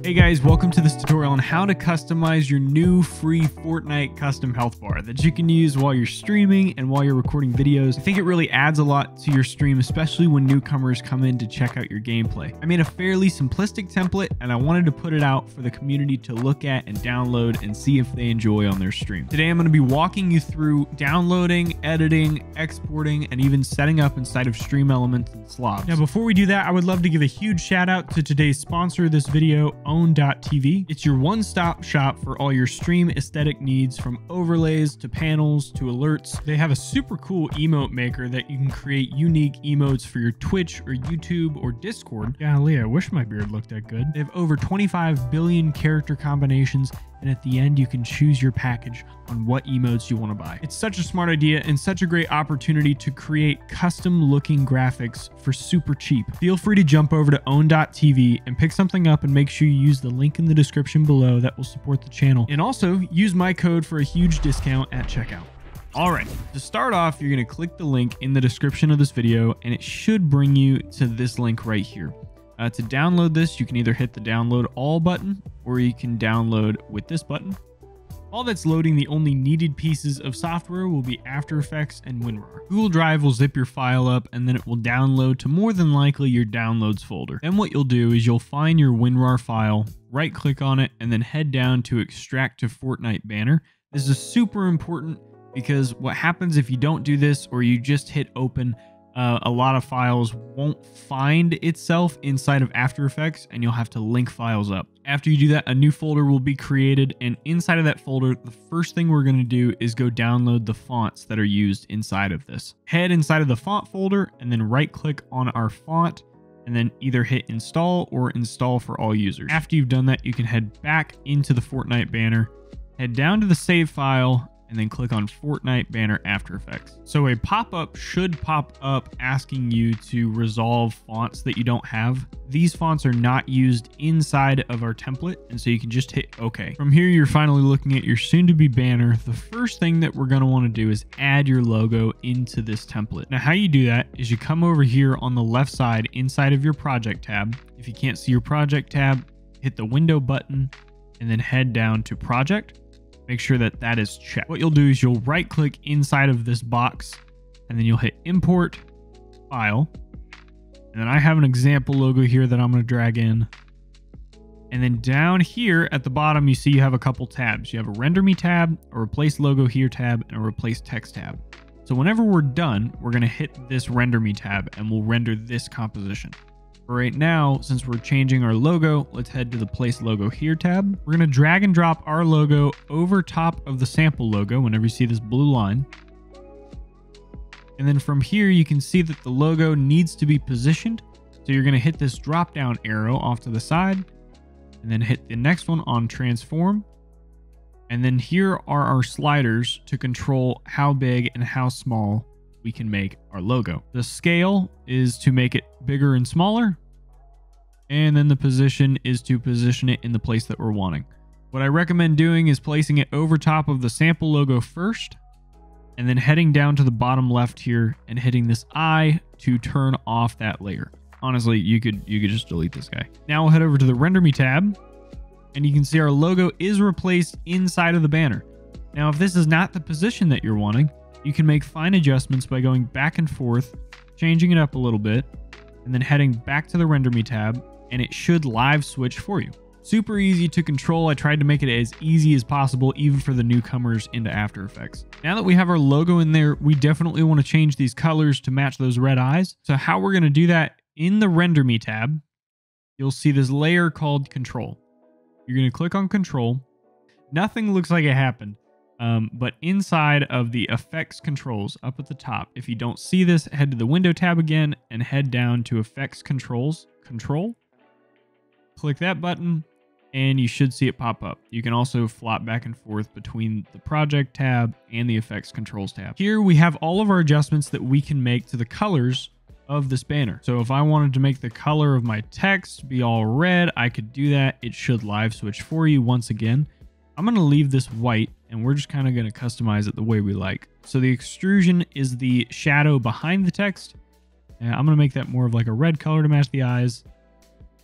Hey guys, welcome to this tutorial on how to customize your new free Fortnite custom health bar that you can use while you're streaming and while you're recording videos. I think it really adds a lot to your stream, especially when newcomers come in to check out your gameplay. I made a fairly simplistic template and I wanted to put it out for the community to look at and download and see if they enjoy on their stream. Today I'm going to be walking you through downloading, editing, exporting, and even setting up inside of Stream Elements and Slobs. Now before we do that, I would love to give a huge shout out to today's sponsor of this video, Own.tv. It's your one-stop shop for all your stream aesthetic needs, from overlays to panels to alerts. They have a super cool emote maker that you can create unique emotes for your Twitch or YouTube or Discord. Golly, I wish my beard looked that good. They have over 25 billion character combinations, and at the end you can choose your package on what emotes you want to buy. It's such a smart idea and such a great opportunity to create custom looking graphics for super cheap. Feel free to jump over to Own.tv and pick something up, and make sure you use the link in the description below that will support the channel. And also use my code for a huge discount at checkout. All right, to start off, you're going to click the link in the description of this video and it should bring you to this link right here. To download this, you can either hit the download all button or you can download with this button. While that's loading, the only needed pieces of software will be After Effects and WinRAR. Google Drive will zip your file up and then it will download to more than likely your downloads folder. Then what you'll do is you'll find your WinRAR file, right click on it, and then head down to Extract to Fortnite Banner. This is super important because what happens if you don't do this or you just hit open, a lot of files won't find itself inside of After Effects and you'll have to link files up. After you do that, a new folder will be created, and inside of that folder, the first thing we're going to do is go download the fonts that are used inside of this. Head inside of the font folder and then right click on our font and then either hit install or install for all users. After you've done that, you can head back into the Fortnite banner, head down to the save file, and then click on Fortnite Banner After Effects. So a pop-up should pop up asking you to resolve fonts that you don't have. These fonts are not used inside of our template, and so you can just hit OK. From here, you're finally looking at your soon-to-be banner. The first thing that we're going to want to do is add your logo into this template. Now, how you do that is you come over here on the left side inside of your project tab. If you can't see your project tab, hit the window button and then head down to project. Make sure that that is checked. What you'll do is you'll right click inside of this box and then you'll hit import file. And then I have an example logo here that I'm going to drag in. And then down here at the bottom, you see you have a couple tabs. You have a render me tab, a replace logo here tab, and a replace text tab. So whenever we're done, we're going to hit this render me tab and we'll render this composition. For right now, since we're changing our logo, let's head to the Place Logo Here tab. We're going to drag and drop our logo over top of the sample logo whenever you see this blue line. And then from here, you can see that the logo needs to be positioned. So you're going to hit this drop down arrow off to the side and then hit the next one on Transform. And then here are our sliders to control how big and how small we can make our logo. The scale is to make it bigger and smaller. And then the position is to position it in the place that we're wanting. What I recommend doing is placing it over top of the sample logo first, and then heading down to the bottom left here and hitting this I to turn off that layer. Honestly, you could just delete this guy. Now we'll head over to the Render Me tab, and you can see our logo is replaced inside of the banner. Now, if this is not the position that you're wanting, you can make fine adjustments by going back and forth, changing it up a little bit, and then heading back to the Render Me tab, and it should live switch for you. Super easy to control. I tried to make it as easy as possible, even for the newcomers into After Effects. Now that we have our logo in there, we definitely want to change these colors to match those red eyes. So how we're going to do that, in the Render Me tab, you'll see this layer called Control. You're going to click on Control. Nothing looks like it happened. But inside of the effects controls up at the top, if you don't see this, head to the window tab again and head down to effects controls, control. Click that button and you should see it pop up. You can also flop back and forth between the project tab and the effects controls tab. Here we have all of our adjustments that we can make to the colors of this banner. So if I wanted to make the color of my text be all red, I could do that. It should live switch for you once again. I'm going to leave this white and we're just kind of going to customize it the way we like. So the extrusion is the shadow behind the text. And I'm going to make that more of like a red color to match the eyes.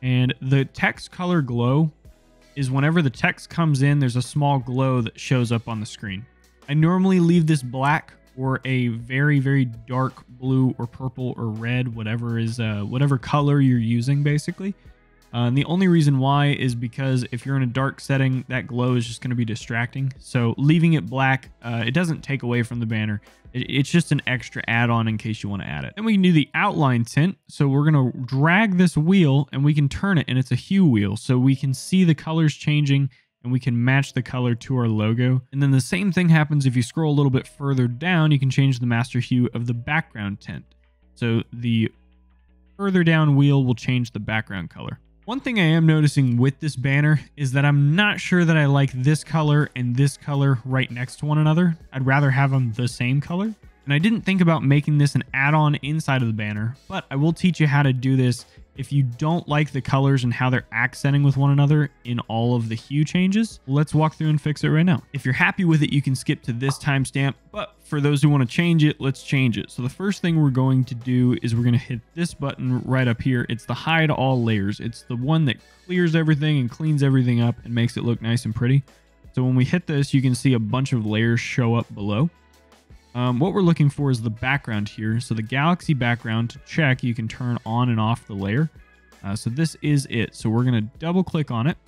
And the text color glow is whenever the text comes in, there's a small glow that shows up on the screen. I normally leave this black or a very, very dark blue or purple or red, whatever color you're using, basically. And the only reason why is because if you're in a dark setting, that glow is just going to be distracting. So leaving it black, it doesn't take away from the banner. It's just an extra add-on in case you want to add it. Then we can do the outline tint. So we're going to drag this wheel and we can turn it, and it's a hue wheel. So we can see the colors changing and we can match the color to our logo. And then the same thing happens if you scroll a little bit further down, you can change the master hue of the background tint. So the further down wheel will change the background color. One thing I am noticing with this banner is that I'm not sure that I like this color and this color right next to one another. I'd rather have them the same color. And I didn't think about making this an add-on inside of the banner, but I will teach you how to do this if you don't like the colors and how they're accenting with one another in all of the hue changes. Let's walk through and fix it right now. If you're happy with it, you can skip to this timestamp, but for those who want to change it, let's change it. So the first thing we're going to do is we're going to hit this button right up here. It's the hide all layers. It's the one that clears everything and cleans everything up and makes it look nice and pretty. So when we hit this, you can see a bunch of layers show up below. What we're looking for is the background here. So the galaxy background, to check, you can turn on and off the layer. So this is it. So we're going to double click on it.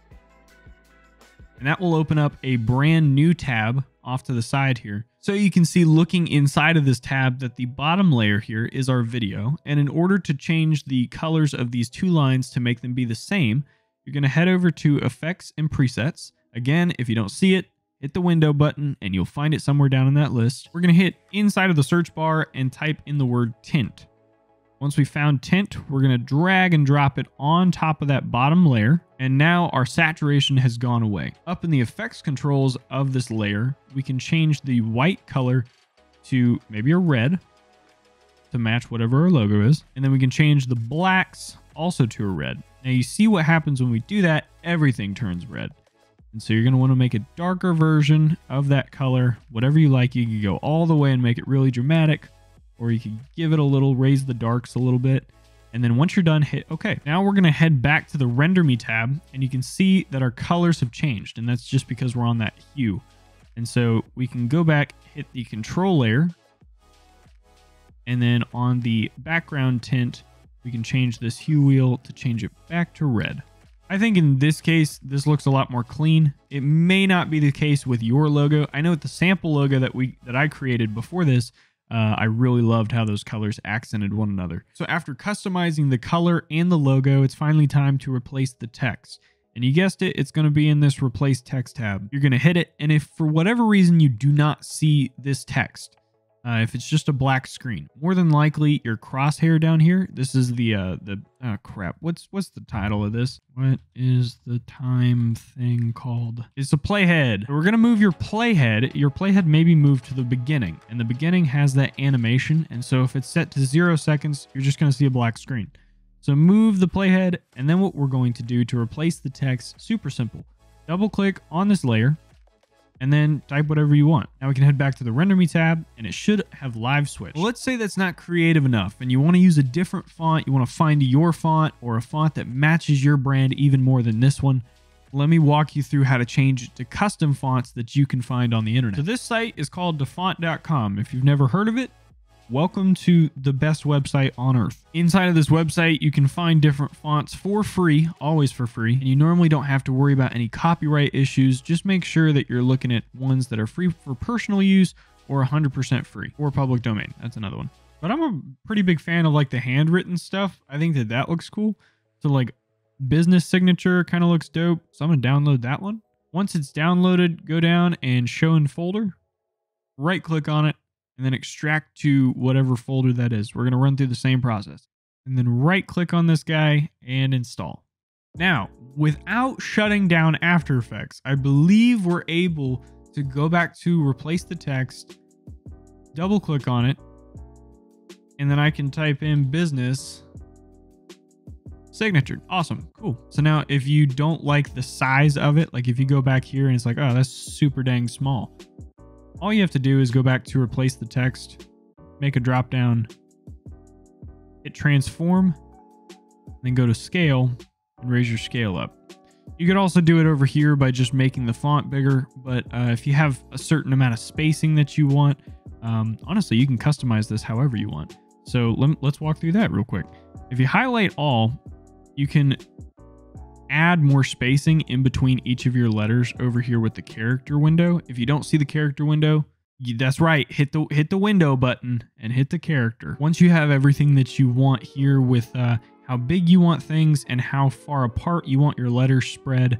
And that will open up a brand new tab off to the side here. So you can see looking inside of this tab that the bottom layer here is our video. And in order to change the colors of these two lines to make them be the same, you're going to head over to Effects and Presets. Again, if you don't see it, hit the window button and you'll find it somewhere down in that list. We're going to hit inside of the search bar and type in the word tint. Once we found tint, we're going to drag and drop it on top of that bottom layer. And now our saturation has gone away. Up in the effects controls of this layer, we can change the white color to maybe a red to match whatever our logo is. And then we can change the blacks also to a red. Now you see what happens when we do that, everything turns red. And so you're going to want to make a darker version of that color, whatever you like. You can go all the way and make it really dramatic, or you can give it a little, raise the darks a little bit. And then once you're done, hit OK. Now we're going to head back to the Render Me tab, and you can see that our colors have changed. And that's just because we're on that hue. And so we can go back, hit the control layer. And then on the background tint, we can change this hue wheel to change it back to red. I think in this case, this looks a lot more clean. It may not be the case with your logo. I know with the sample logo that I created before this, I really loved how those colors accented one another. So after customizing the color and the logo, it's finally time to replace the text. And you guessed it, it's going to be in this Replace Text tab. You're going to hit it, and if for whatever reason you do not see this text, if it's just a black screen, more than likely your crosshair down here, this is oh crap, what's the title of this? What is the time thing called? It's a playhead. So we're gonna move your playhead. Your playhead may be moved to the beginning, and the beginning has that animation. And so if it's set to 0 seconds, you're just gonna see a black screen. So move the playhead, and then what we're going to do to replace the text, super simple. Double click on this layer, and then type whatever you want. Now we can head back to the Render Me tab, and it should have live switch. Well, let's say that's not creative enough and you want to use a different font. You want to find your font or a font that matches your brand even more than this one. Let me walk you through how to change it to custom fonts that you can find on the internet. So this site is called dafont.com. If you've never heard of it, welcome to the best website on earth. Inside of this website, you can find different fonts for free, always for free. And you normally don't have to worry about any copyright issues. Just make sure that you're looking at ones that are free for personal use or 100% free or public domain. That's another one. But I'm a pretty big fan of like the handwritten stuff. I think that looks cool. So like business signature kind of looks dope. So I'm going to download that one. Once it's downloaded, go down and show in folder, right click on it, and then extract to whatever folder that is. We're going to run through the same process. And then right click on this guy and install. Now, without shutting down After Effects, I believe we're able to go back to replace the text, double click on it, and then I can type in business signature. Awesome. Cool. So now if you don't like the size of it, like if you go back here and it's like, oh, that's super dang small. All you have to do is go back to replace the text, make a drop down, hit transform, then go to scale, and raise your scale up. You could also do it over here by just making the font bigger, but if you have a certain amount of spacing that you want, honestly, you can customize this however you want. So let's walk through that real quick. If you highlight all, you can add more spacing in between each of your letters over here with the character window. If you don't see the character window, that's right, hit the window button and hit the character. Once you have everything that you want here with how big you want things and how far apart you want your letters spread,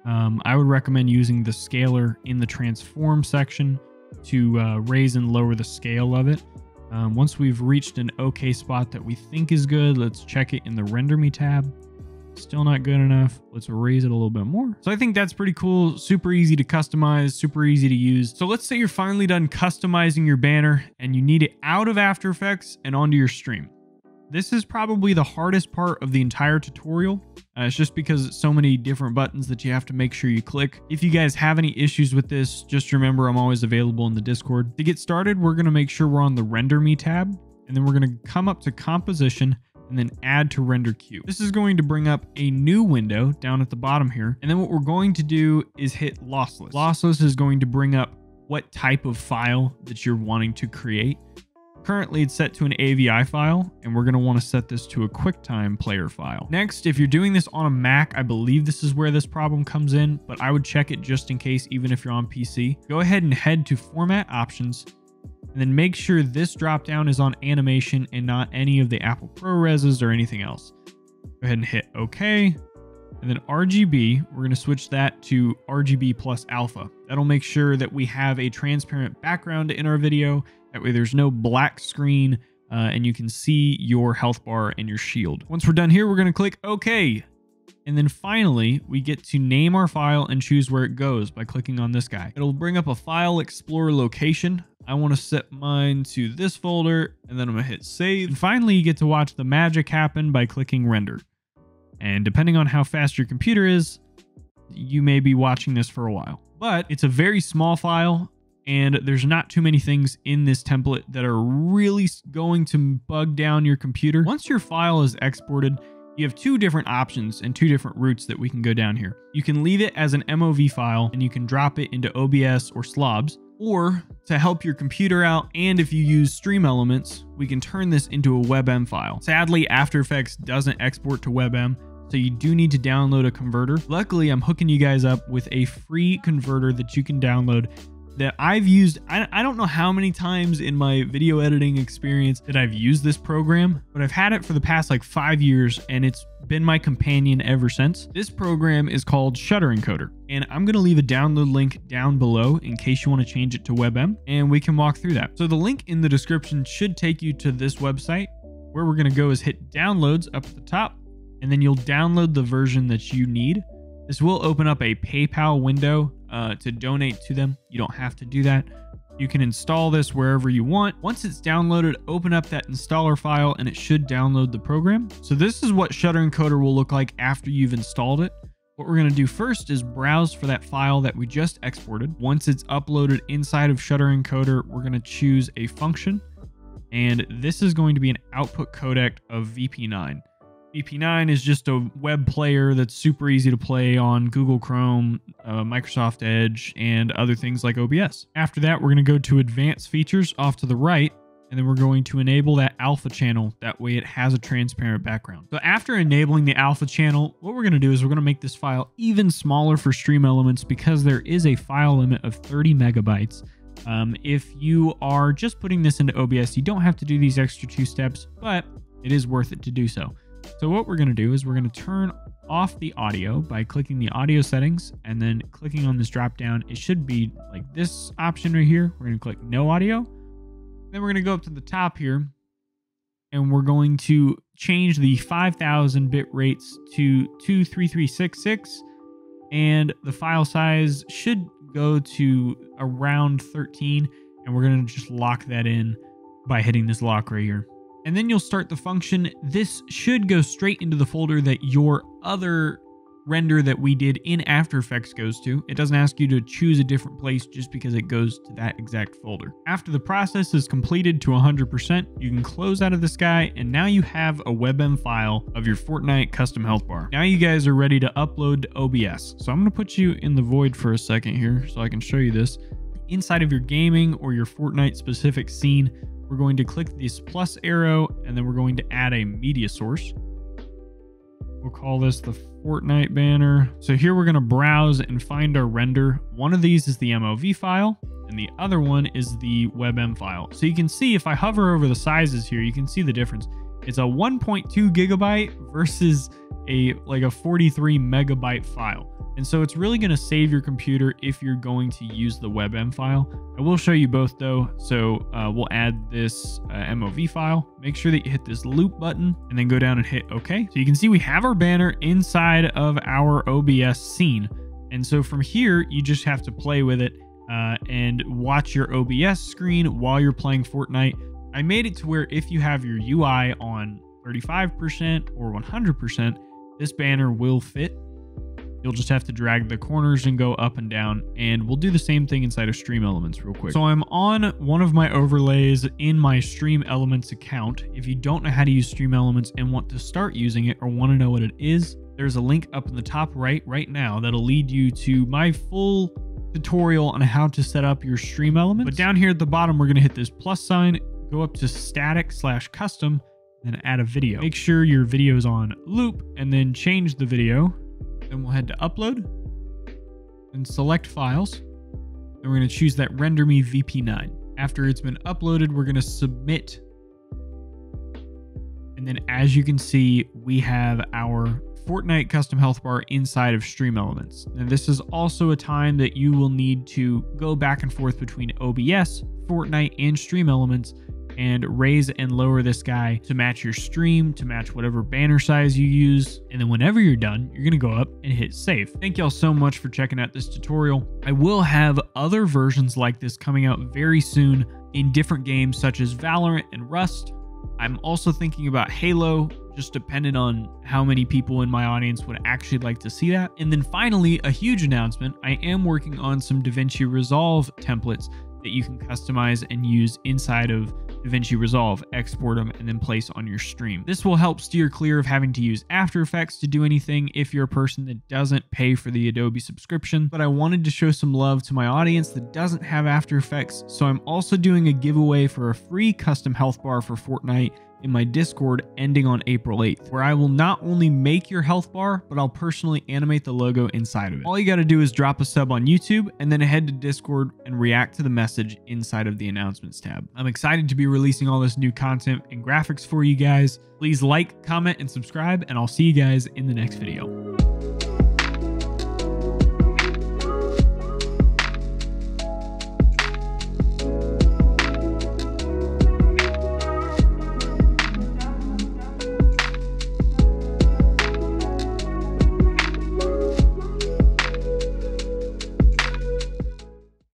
I would recommend using the scaler in the transform section to raise and lower the scale of it. Once we've reached an okay spot that we think is good, let's check it in the render me tab. Still not good enough. Let's raise it a little bit more. So I think that's pretty cool. Super easy to customize, super easy to use. So let's say you're finally done customizing your banner and you need it out of After Effects and onto your stream. This is probably the hardest part of the entire tutorial. It's just because it's so many different buttons that you have to make sure you click. If you guys have any issues with this, just remember I'm always available in the Discord. To get started, we're going to make sure we're on the Render Me tab, and then we're going to come up to Composition and then Add to Render Queue. This is going to bring up a new window down at the bottom here. And then what we're going to do is hit Lossless. Lossless is going to bring up what type of file that you're wanting to create. Currently, it's set to an AVI file, and we're going to want to set this to a QuickTime player file. Next, if you're doing this on a Mac, I believe this is where this problem comes in, but I would check it just in case, even if you're on PC. Go ahead and head to Format Options, and then make sure this dropdown is on animation and not any of the Apple ProReses or anything else. Go ahead and hit OK. And then RGB, we're going to switch that to RGB plus alpha. That'll make sure that we have a transparent background in our video. That way there's no black screen and you can see your health bar and your shield. Once we're done here, we're going to click OK. And then finally, we get to name our file and choose where it goes by clicking on this guy. It'll bring up a File Explorer location. I want to set mine to this folder, and then I'm going to hit save. And finally, you get to watch the magic happen by clicking render. And depending on how fast your computer is, you may be watching this for a while. But it's a very small file, and there's not too many things in this template that are really going to bug down your computer. Once your file is exported, you have two different options and two different routes that we can go down here. You can leave it as an MOV file, and you can drop it into OBS or Slobs. Or to help your computer out, and if you use Stream Elements, we can turn this into a WebM file. Sadly, After Effects doesn't export to WebM, so you do need to download a converter. Luckily, I'm hooking you guys up with a free converter that you can download that I've used. I don't know how many times in my video editing experience that I've used this program, but I've had it for the past like 5 years, and it's been my companion ever since. This program is called Shutter Encoder, and I'm going to leave a download link down below in case you want to change it to WebM, and we can walk through that. So the link in the description should take you to this website. Where we're going to go is hit Downloads up at the top, and then you'll download the version that you need. This will open up a PayPal window to donate to them. You don't have to do that. You can install this wherever you want. Once it's downloaded, open up that installer file and it should download the program. So this is what Shutter Encoder will look like after you've installed it. What we're going to do first is browse for that file that we just exported. Once it's uploaded inside of Shutter Encoder, we're going to choose a function, and this is going to be an output codec of VP9. VP9 is just a web player that's super easy to play on Google Chrome, Microsoft Edge, and other things like OBS. After that, we're going to go to Advanced Features off to the right, and then we're going to enable that alpha channel. That way it has a transparent background. So after enabling the alpha channel, what we're going to do is we're going to make this file even smaller for Stream Elements because there is a file limit of 30 megabytes. If you are just putting this into OBS, you don't have to do these extra 2 steps, but it is worth it to do so. So what we're going to do is we're going to turn off the audio by clicking the audio settings and then clicking on this drop down. It should be like this option right here. We're going to click no audio. Then we're going to go up to the top here and we're going to change the 5000 bit rates to 23366, and the file size should go to around 13, and we're going to just lock that in by hitting this lock right here. And then you'll start the function. This should go straight into the folder that your other render that we did in After Effects goes to. It doesn't ask you to choose a different place just because it goes to that exact folder. After the process is completed to 100%, you can close out of this guy, and now you have a WebM file of your Fortnite custom health bar. Now you guys are ready to upload to OBS. So I'm going to put you in the void for a second here so I can show you this. Inside of your gaming or your Fortnite specific scene, we're going to click this plus arrow, and then we're going to add a media source. We'll call this the Fortnite banner. So here we're going to browse and find our render. One of these is the MOV file, and the other one is the WebM file. So you can see if I hover over the sizes here, you can see the difference. It's a 1.2 gigabyte versus a 43 megabyte file. And so it's really going to save your computer if you're going to use the WebM file. I will show you both though. So we'll add this MOV file. Make sure that you hit this loop button and then go down and hit OK. So you can see we have our banner inside of our OBS scene. And so from here, you just have to play with it and watch your OBS screen while you're playing Fortnite. I made it to where if you have your UI on 35% or 100%, this banner will fit. You'll just have to drag the corners and go up and down, and we'll do the same thing inside of Stream Elements real quick. So I'm on one of my overlays in my Stream Elements account. If you don't know how to use Stream Elements and want to start using it or want to know what it is, there's a link up in the top right now that'll lead you to my full tutorial on how to set up your Stream Elements. But down here at the bottom, we're going to hit this plus sign, go up to static/custom, and add a video. Make sure your video is on loop, and then change the video. Then we'll head to upload and select files. And we're going to choose that render me VP9. After it's been uploaded, we're going to submit. And then as you can see, we have our Fortnite custom health bar inside of Stream Elements. And this is also a time that you will need to go back and forth between OBS, Fortnite, and Stream Elements and raise and lower this guy to match your stream, to match whatever banner size you use. And then whenever you're done, you're going to go up and hit save. Thank y'all so much for checking out this tutorial. I will have other versions like this coming out very soon in different games such as Valorant and Rust. I'm also thinking about Halo, just depending on how many people in my audience would actually like to see that. And then finally, a huge announcement. I am working on some DaVinci Resolve templates that you can customize and use inside of DaVinci Resolve, export them, and then place on your stream. This will help steer clear of having to use After Effects to do anything if you're a person that doesn't pay for the Adobe subscription. But I wanted to show some love to my audience that doesn't have After Effects, so I'm also doing a giveaway for a free custom health bar for Fortnite in my Discord ending on April 8th, where I will not only make your health bar, but I'll personally animate the logo inside of it. All you got to do is drop a sub on YouTube and then head to Discord and react to the message inside of the announcements tab. I'm excited to be releasing all this new content and graphics for you guys. Please like, comment, and subscribe, and I'll see you guys in the next video.